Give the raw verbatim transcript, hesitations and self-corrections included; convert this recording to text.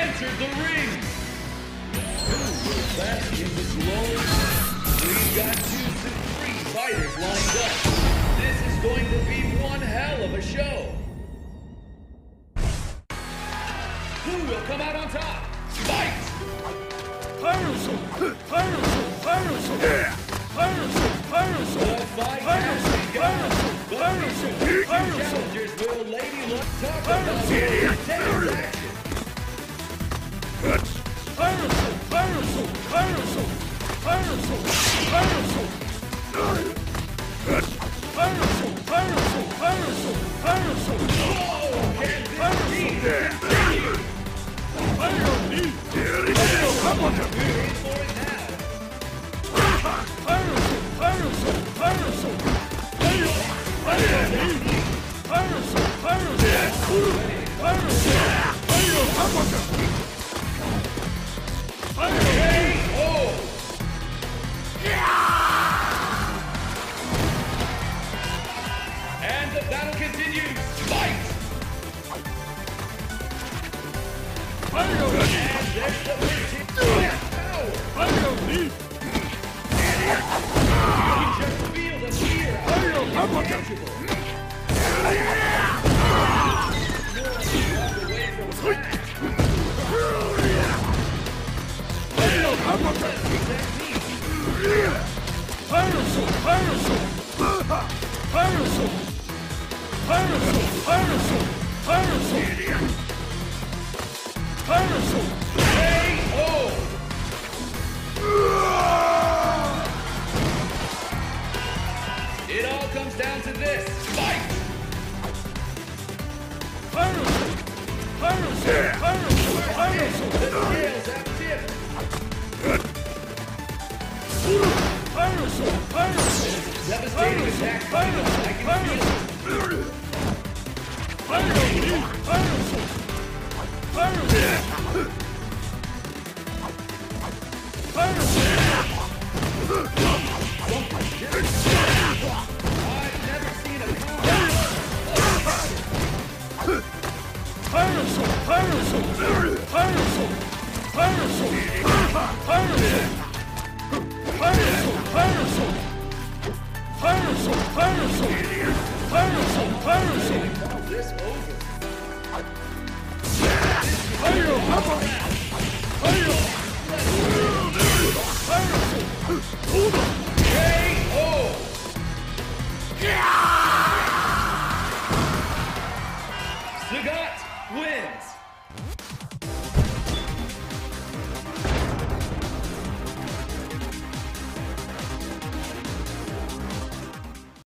entered the ring. That is the glory. We've got two supreme fighters lined up. This is going to be one hell of a show. Who will come out on top? Fight! Piracy! Piracy! Piracy! Piracy! Piracy! The fight has begun. But these two challengers will Lady Luck talk about their intense action. Piracy! Piracy! Piracy! Piracy! Piracy! Piracy! Piracy! Piracy! Piracy! Oh, can this be continued? Piracy! We're in for it now. Piracy! Piracy! Piracy! Piracy! Piracy! Piracy! Piracy! Hey, oh! And the battle continues. Fight! And there's the mercy. Power! You just feel the fear out there. Untangible. Walk away from that. Piracy! Piracy! Piracy! Piracy! Piracy! Piracy! Piracy! Hey, oh! It all comes down to this. Fight! Piracy! Piracy! Piracy! Piracy! The scales have tipped. Piracy! Piracy! Devastating attack. I can feel it. Piracy! Piracy! Piracy! Piracy! I've never seen a combat. Piracy! Piracy! Piracy! Piracy! Piracy! Piracy! Piracy! Piracy! Piracy! Piracy! Piracy! This over. Piracy! Piracy! K O. Sagat wins.